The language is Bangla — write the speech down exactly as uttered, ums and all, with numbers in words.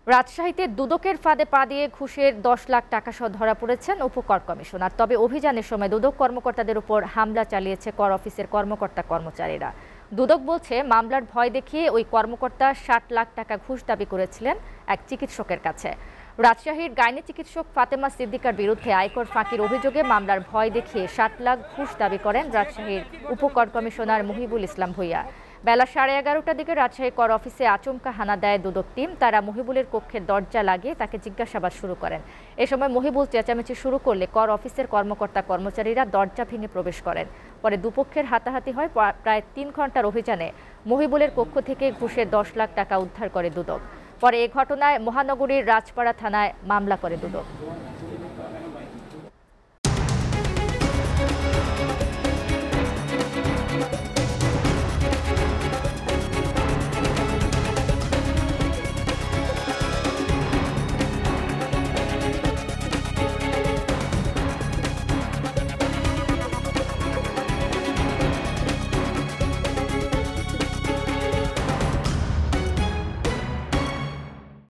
রাজশাহীতে দুদকের ফাঁদে পা দিয়ে ঘুষের দশ লাখ টাকা সহ ধরা পড়েছেন উপকর কমিশনার। তবে অভিযানের সময় দুদক কর্মকর্তাদের উপর হামলা চালিয়েছে কর অফিসের কর্মকর্তা কর্মচারীরা। দুদক বলছে, মামলার ভয় দেখিয়ে ওই কর্মকর্তা ষাট লাখ টাকা ঘুষ দাবি করেছিলেন এক চিকিৎসকের কাছে। রাজশাহীর গাইনি চিকিৎসক ফাতেমা সিদ্দিকার বিরুদ্ধে আয়কর ফাঁকির অভিযোগে মামলার ভয় দেখিয়ে ষাট লাখ ঘুষ দাবি করেন রাজশাহীর উপকর কমিশনার মহিবুল ইসলাম ভূঁইয়া। বেলা সাড়ে এগারোটার দিকে রাজশাহী কর অফিসে আচমকা হানা দেয় দুদক টিম। তারা মহিবুলের কক্ষের দরজা লাগিয়ে তাকে জিজ্ঞাসাবাদ শুরু করেন। এ সময় মহিবুল চেঁচামেচি শুরু করলে কর অফিসের কর্মকর্তা কর্মচারীরা দরজা ভেঙে প্রবেশ করেন। পরে দুপক্ষের হাতাহাতি হয়। প্রায় তিন ঘন্টার অভিযানে মহিবুলের কক্ষ থেকে ঘুষের দশ লাখ টাকা উদ্ধার করে দুদক। পরে এ ঘটনায় মহানগরীর রাজপাড়া থানায় মামলা করে দুদক।